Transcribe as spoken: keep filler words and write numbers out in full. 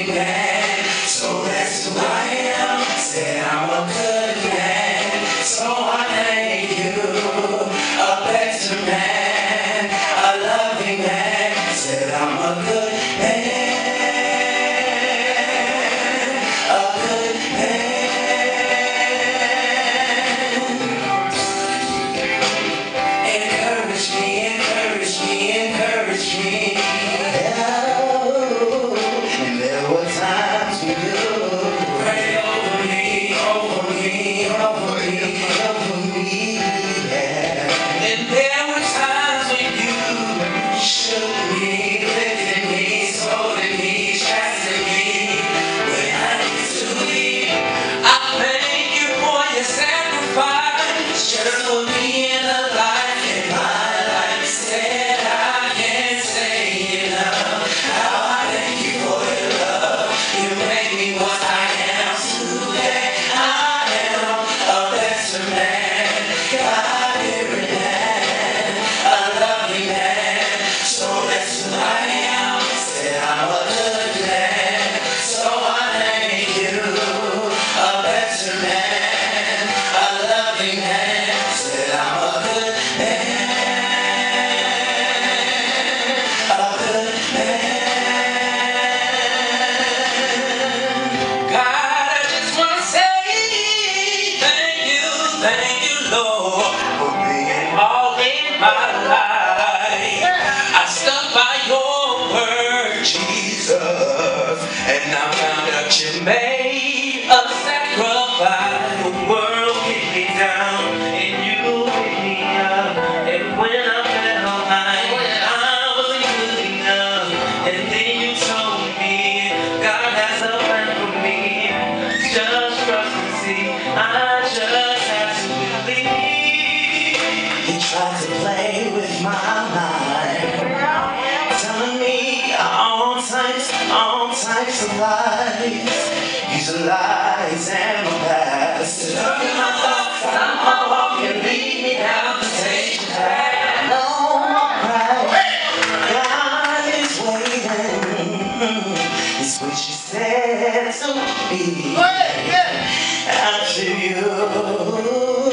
loving man, so that's who I am. Said I'm a good man, so I thank you. A better man, a loving man. Said I'm a good man, a good man. Encourage me, encourage me, encourage me. And there were times when you prayed over me, over me, over me, over me, yeah. And there were times when you shook me, lifted me, scolded me, chastened me when I need to leave. I thank you for your sacrifice, just for me in the life in my life. Said I can't say enough how I thank you for your love. You made me what I am today. I am a better man, God-given man, a loving man. So that's who I am. Said I'm a good man, so I thank you. A better man, a loving man. Said I'm a good man, a good man. God, I just want to say thank you, thank you, Lord, for being all in my life. I stuck by your word, Jesus, and I found out you made a sacrifice. The world kicked me down, and you picked me up. And when I felt like I wasn't good enough, and then you told me God has a plan for me. Just trust and see. I just have to believe. He tried to play with my mind, telling me all types, all types of lies. Use the lies and my past to look at my thoughts. I'm a walk and lead me down the stage path. No more pride. God is waiting. It's what she said to me. After you.